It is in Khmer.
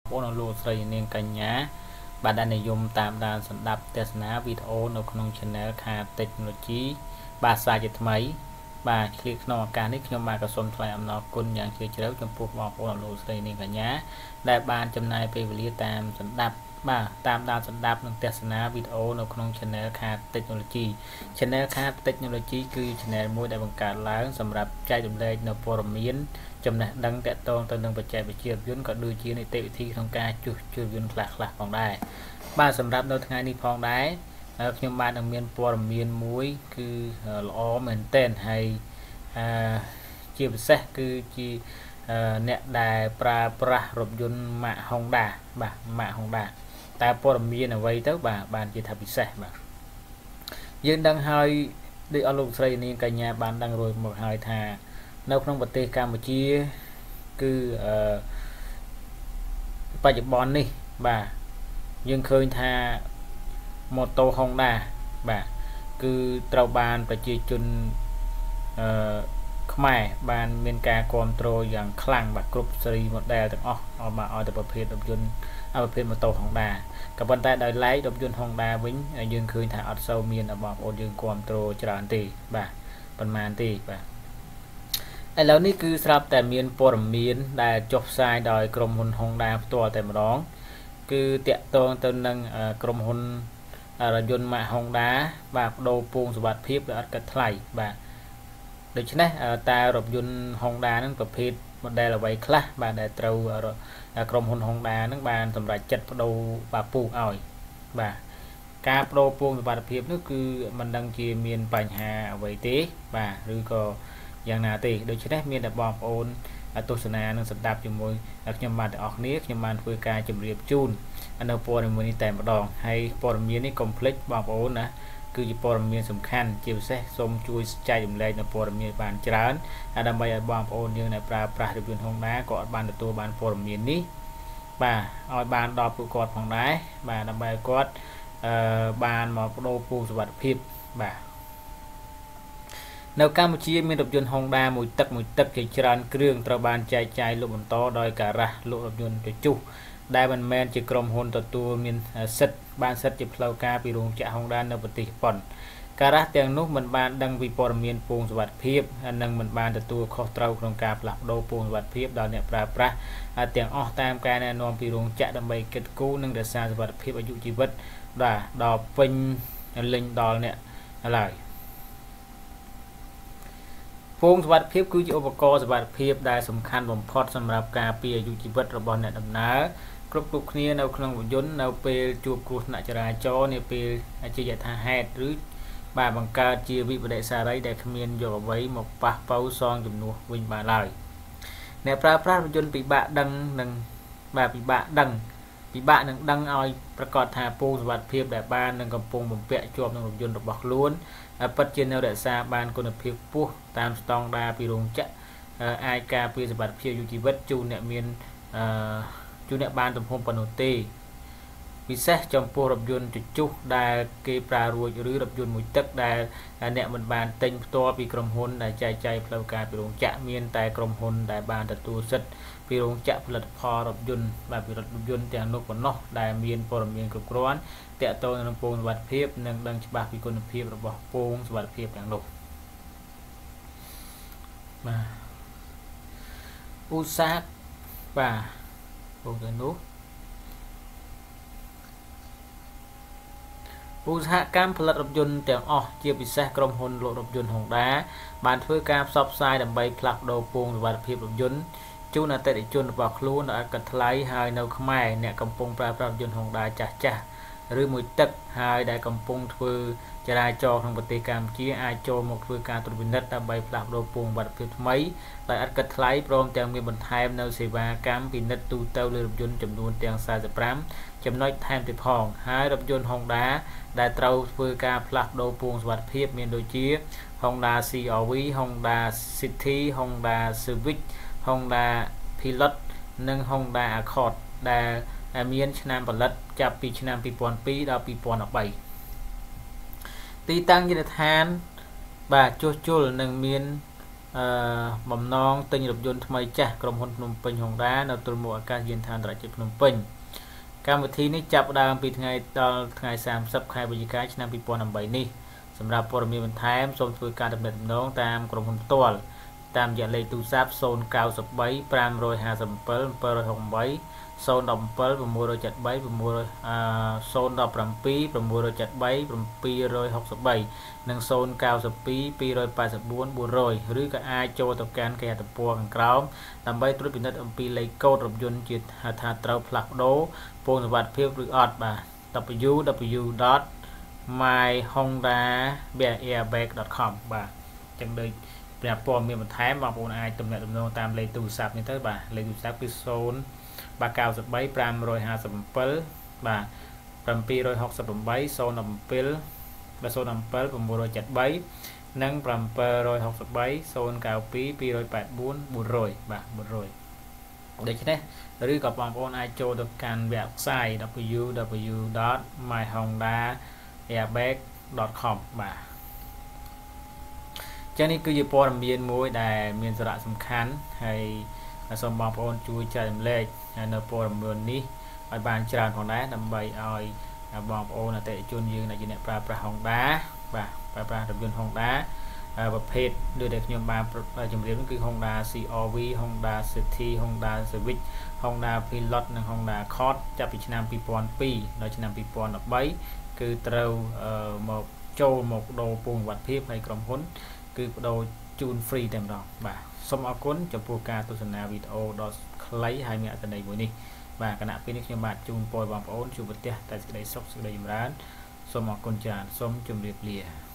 បងលោកស្រីនាងកញ្ញាបាទដែលនិយមតាមដានសម្ដាប់ទស្សនាវីដេអូនៅក្នុង Channel ខាង Technology បាទសារជាថ្មីបាទឆ្លៀតក្នុងឱកាសនេះខ្ញុំបាទក៏សូមថ្លែងអំណរគុណយ៉ាងជ្រាលជ្រៅចំពោះបងប្អូនលោកស្រីនាងកញ្ញាដែលបានចំណាយពេលវេលាតាមសម្ដាប់បាទតាមដានសម្ដាប់និងទស្សនាវីដេអូនៅក្នុង Channel ខាង Technology Channel ខាង Technology គឺ Channel មួយដែលបង្កើតឡើងសម្រាប់ចែករំលែកនៅព័ត៌មានចំណេះដឹងតាក់ទងទៅនឹងបច្ចេកវិទ្យាយន្តក៏ដូចជានីតិវិធីក្នុងការជួសជុលយន្តខ្លះៗផងដែរបាទសម្រាប់នៅថ្ងៃនេះផងដែរខ្ញុំបាទនឹងមានព័ត៌មានមួយគឺល្អមែនទែនហើយជាពិសេសគឺជាអ្នកដែលប្រើប្រាស់រថយន្តម៉ាក Honda បាទម៉ាក Honda តែព័ត៌មានអ្វីទៅបាទបានជាថាពិសេសបាទយើងដឹងហើយដូចអស់លោកស្រីនាងកញ្ញាបានដឹងរួចមកហើយថានៅក្នុងប្រទេសកម្ពុជាគឺបច្ចុប្បន្ននេះបាទយើងឃើញថាម៉ូតូ Honda បាទគឺត្រូវបានប្រជាជនខ្មែរបានមានការគ្រប់គ្រងយ៉ាងខ្លាំងបាទគ្រប់ស៊េរី model ទាំងអស់មកឲ្យទៅប្រភេទរថយន្តប្រភេទម៉ូតូ Honda ក៏ប៉ុន្តែដោយឡែករថយន្ត Honda វិញយើងឃើញថាអត់សូវមានបងប្អូនយើងគ្រប់គ្រងច្រើនទេបាទប៉ុន្មានទេបាទឥឡូវនេះគឺស្រាប់តែមានព័ត៌មានដែលចុះផ្សាយដោយក្រុមហ៊ុន Honda ផ្ទាល់តែម្ដងគឺតាក់ទងទៅនឹងក្រុមហ៊ុនរថយន្តម៉ាក Honda បាទបដូរពងសុវត្ថិភាពដោយអត់កាត់ថ្លៃបាទដូច្នេះតើរថយន្ត Honda នឹងប្រភេទ model អ្វីខ្លះបាទដែលត្រូវក្រុមហ៊ុន Honda នឹងបានសម្រេចចិត្តបដូរបាទពងឲ្យបាទការបដូរពងសុវត្ថិភាពនោះគឺមិនដឹងជាមានបញ្ហាអ្វីទេបាទឬក៏យ៉ាងណាទេដូច្នេះមានតែបងប្អូនទស្សនានិងស្ដាប់ជាមួយខ្ញុំបាទទាំងអស់គ្នាខ្ញុំបានធ្វើការជម្រាបជូននៅព័ត៌មាននេះតែម្ដងហើយព័ត៌មាននេះកុំភ្លេចបងប្អូនណាគឺជាព័ត៌មានសំខាន់ជាពិសេសសូមជួយចែករំលែកនៅព័ត៌មានបានច្រើនដើម្បីឲ្យបងប្អូនយើងដែលប្រើប្រាស់រថយន្ត Honda ក៏អាចបានទទួលបានព័ត៌មាននេះបាទឲ្យបានដល់ពួកគាត់ផងដែរបាទដើម្បីឲ្យគាត់បានមកបដូរពូសុវត្ថិភាពបាទនៅកម្ពុជាមានរថយន្ត Honda មួយទឹកជាច្រើនគ្រឿងត្រូវបានចែកចាយលក់បន្តដោយការ៉ាសលក់រថយន្តជជុះដែលមិនមែនជាក្រុមហ៊ុនទទួលមានសិទ្ធិបានសិទ្ធិជាផ្លូវការពីរោងចក្រ Honda នៅប្រទេសជប៉ុនការ៉ាសទាំងនោះមិនបានដឹងពីព័ត៌មានពងសុវត្ថិភាពនិងមិនបានទទួលខុសត្រូវក្នុងការផ្លាស់ប្ដូរពងសុវត្ថិភាពដល់អ្នកប្រើប្រាស់ទាំងអស់តាមការណែនាំពីរោងចក្រដើម្បីគិតគូរនិងរក្សាសុវត្ថិភាពអាយុជីវិតដល់ពេញលេញដល់អ្នកឡើយពងសុវត្ថិភាពគឺជាឧបករណ៍សុវត្ថិភាពដែលសំខាន់បំផុតសម្រាប់ការពារអាយុជីវិតរបស់អ្នកដំណើរគ្រប់គ្នានៅក្នុងរថយន្តនៅពេលជួបគ្រោះថ្នាក់ចរាចរណ៍នាពេលជាយថាហេតុឬបាទបង្កើតជាវិបត្តិសារីដែលគ្មានយកអ្វីមកប៉ះប៉ូវសងជំនួសវិញបានឡើយអ្នកប្រើប្រាស់រថយន្តពិបាកនឹងដឹងឲ្យប្រកាសថាពងសុវត្ថិភាពដែលបាននឹងកំពុងបំពាក់ជាប់នឹងរថយន្តរបស់ខ្លួនពិតជានៅរក្សាបានគុណភាពខ្ពស់តាមស្តង់ដារពីរោងចក្រអាចការពារសុវត្ថិភាពអាយុជីវិតជូនអ្នកមានជួនអ្នកបានទំហំប៉ុណ្ណោះទេពិសេសចំពោះរថយន្តជជុះដែលគេប្រើរួចឬរថយន្តមួយទឹកដែលអ្នកមិនបានទិញផ្ទាល់ពីក្រុមហ៊ុនដែលចែកចាយផ្លូវការពីរោងចក្រមានតែក្រុមហ៊ុនដែលបានទទួលសិទ្ធិពីរោងចក្រផលិតផលរថយន្តបាទពីរថយន្តទាំងនោះប៉ុណ្ណោះដែលមានព័ត៌មានគ្រប់គ្រាន់តាក់ទងនឹងពងសុវត្ថិភាពនិងដឹងច្បាស់ពីគុណភាពរបស់ពងសុវត្ថិភាពទាំងនោះបាទឧស្សាហ៍បាទពងទាំងនោះឧស្សាហកម្មផលិតរថយន្តទាំងអស់ជាពិសេសក្រុមហ៊ុនលក់រថយន្ត Honda បានធ្វើការផ្សព្វផ្សាយដើម្បីផ្លាស់ប្ដូរពងសុវត្ថិភាពរថយន្តជូនអតិថិជនរបស់ខ្លួនដោយកាត់ថ្លៃហើយនៅខ្មែរអ្នកកំពុងប្រើប្រាស់រថយន្ត Honda ចាស់ឬមួយទឹកហើយដែលកំពុងធ្វើចរាចរណ៍ក្នុងប្រទេសកម្ពុជាអាចចូលមកធ្វើការត្រួតពិនិត្យដើម្បីផ្លាស់ប្ដូរពងសុវត្ថិភាពថ្មីដោយឥតគិតថ្លៃព្រមទាំងមានបន្ថែមនៅសេវាកម្មពិនិត្យទូទៅលើរថយន្តចំនួនទាំង45ចំណុចថែមទៀតផងហើយរថយន្ត Honda ដែលត្រូវធ្វើការផ្លាស់ប្ដូរពងសុវត្ថិភាពមានដូចជា Honda CR-V Honda City Honda Civic Honda Pilot និង Honda Accord ដែលមានឆ្នាំផលិតចាប់ពីឆ្នាំ2002ដល់2013ទីតាំងយានដ្ឋានបាទជួសជុលនិងមានបំណងទិញរថយន្តថ្មីចាស់ក្រុមហ៊ុនភ្នំពេញ Honda នៅទល់មុខអាកាសយានដ្ឋានអន្តរជាតិភ្នំពេញកម្មវិធីនេះចាប់ផ្ដើមពីថ្ងៃដល់ថ្ងៃ30 ខែវិច្ឆិកាឆ្នាំ 2018 នេះសម្រាប់ព័ត៌មានបន្ថែមសូមធ្វើការទំនាក់ទំនងតាមក្រុមហ៊ុនផ្ទាល់តាមរយៈលេខទូរស័ព្ទ 093 557 768 017 673 017 973 763 និង 092 284 400 ឬក៏អាចចូលទៅកាន់គេហទំព័រខាងក្រោមដើម្បីត្រួតពិនិត្យអំពីលេខកូដរថយន្តជាថាត្រូវផ្លាស់ប្ដូរពងសុវត្ថិភាពឬអត់បាទ www.myhonda-airbag.com បាទចឹងដូចប្រាប់ព័ត៌មានបន្ថែមបងប្អូនអាចទំនាក់ទំនងតាមលេខទូរស័ព្ទនេះទៅបាទលេខទូរស័ព្ទគឺ 093 557 បាទ 768 017 973 និង 763 092 284 400 បាទ 400 ដូច្នេះឬក៏បងប្អូនអាចចូលទៅកាន់វគ្គផ្សាយ www.myhonda-airbag.com បាទចឹងនេះគឺជាព័ត៌មានមួយដែលមានសារៈសំខាន់ហើយសូមបងប្អូនជួយចែករំលែកនៅព័ត៌មាននេះឲ្យបានច្រើនផងដែរដើម្បីឲ្យបងប្អូនអតិថិជនយើងដែលជាអ្នកប្រើប្រាស់ Honda បាទប្រើប្រាស់រថយន្ត Honda ប្រភេទដូចដែលខ្ញុំបានជម្រាបនោះគឺ Honda CR-V Honda City Honda Civic Honda Pilot និង Honda Accord ចាប់ពីឆ្នាំ 2002 ដល់ឆ្នាំ 2013 គឺត្រូវមកចូលមកបដូរពងសុវត្ថិភាពហើយក្រុមហ៊ុនគឺបដូរជូន free តែម្ដងបាទសូមអរគុណចំពោះការទស្សនាវីដេអូដ៏ខ្លីហើយមានអត្ថន័យមួយនេះបាទគណៈពេលនេះខ្ញុំបាទជូនពរបងប្អូនជួបប្រទះតែសេចក្តីសុខសេចក្តីចម្រើនសូមអរគុណច្រើនសូមជម្រាបលា